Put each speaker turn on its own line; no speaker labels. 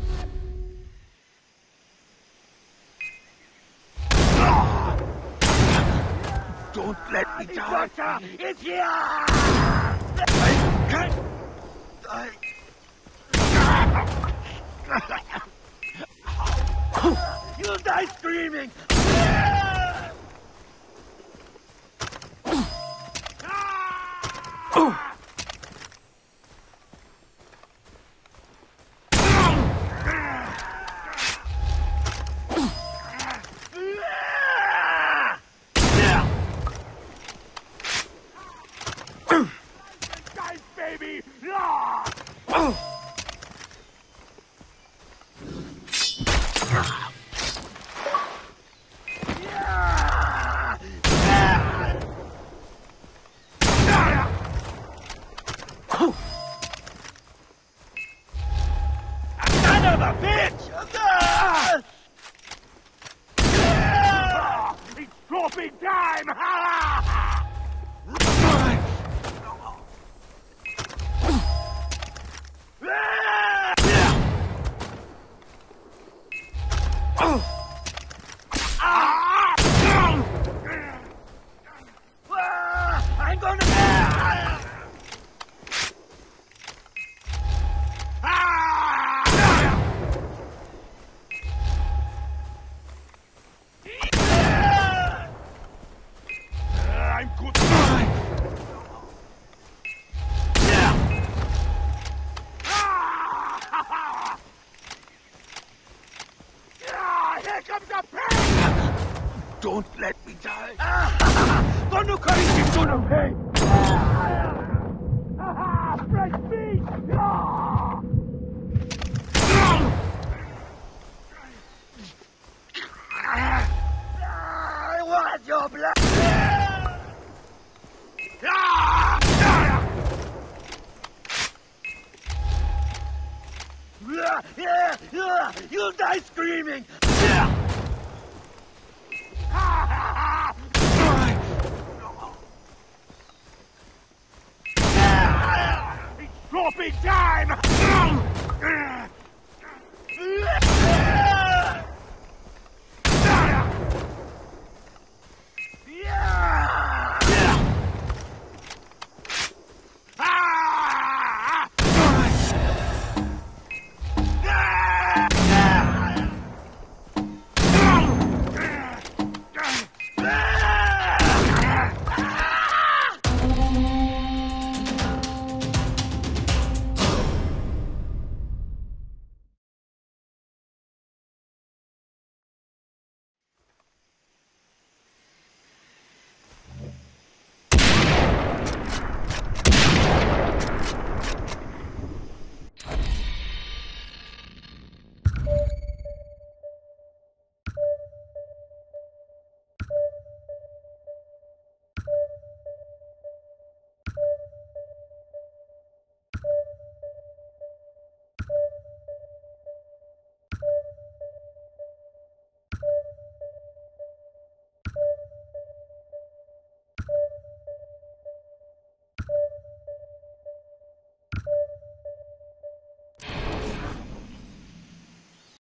Don't let me die!
It's here!
I can't...
You'll die screaming! Guys, baby! Son of a bitch! It's dropping time! I'm gonna... I'm good. Here comes the pain!
Don't let me die!
Gonna cut it to the pain! Fresh meat! I want your blood! You'll die screaming! It's dropping time!